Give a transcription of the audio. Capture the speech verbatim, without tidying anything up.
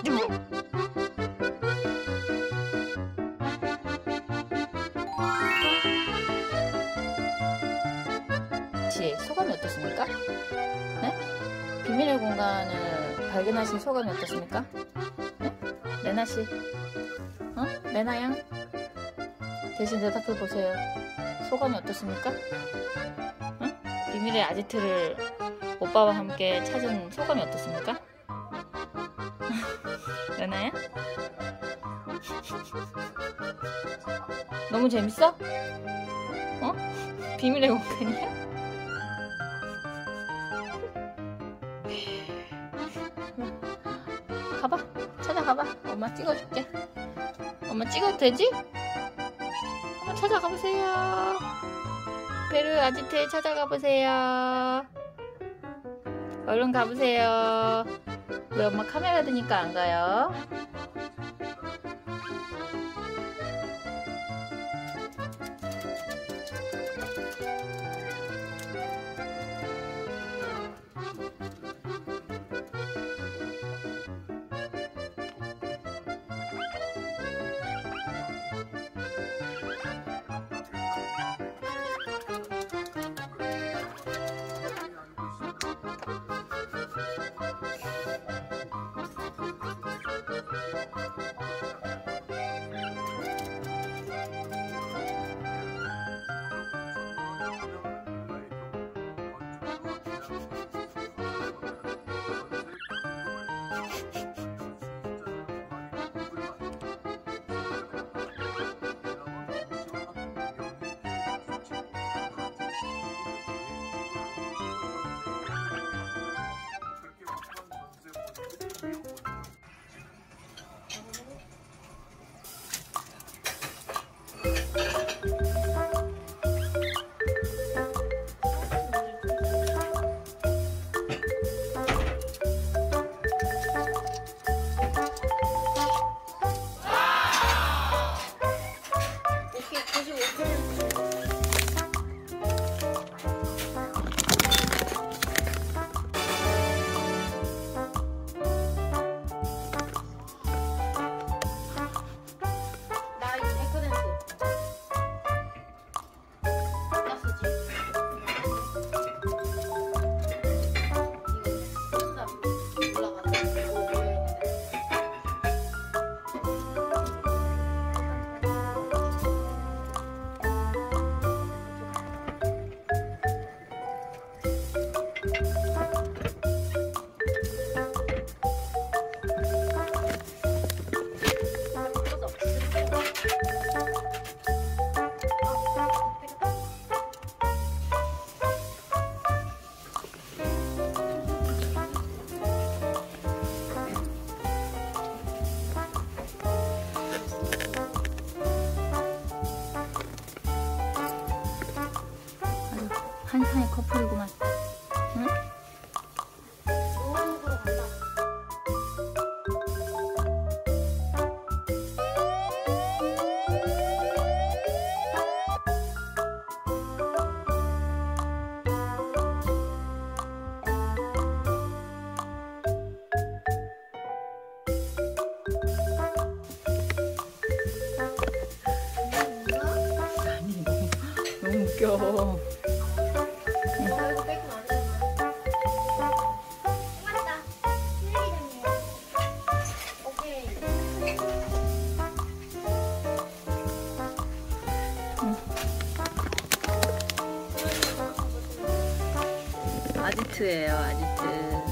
씨, 소감이 어떻습니까? 네? 비밀의 공간을 발견하신 소감이 어떻습니까? 네? 레나씨, 어? 레나양? 대신 대답해보세요. 소감이 어떻습니까? 어? 비밀의 아지트를 오빠와 함께 찾은 소감이 어떻습니까? 레나야? 너무 재밌어? 어? 비밀의 공간이야? 가봐, 찾아가봐. 엄마 찍어줄게. 엄마 찍어도 되지? 한번 찾아가보세요. 베르 아지트에 찾아가보세요. 얼른 가보세요. 왜 엄마 카메라 드니까 안 가요? 한상의 커플이구만. 응? 노원으로 간다. 아니, 너무, 너무 웃겨. 아지트예요, 아지트.